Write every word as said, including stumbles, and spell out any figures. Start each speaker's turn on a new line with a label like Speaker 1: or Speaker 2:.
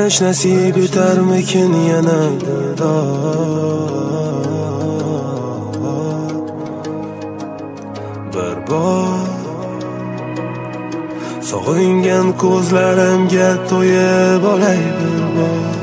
Speaker 1: Aytilish nasib etarmikin yana bir bor sog'ingan ko'zlarimga to'yib olay bir bor.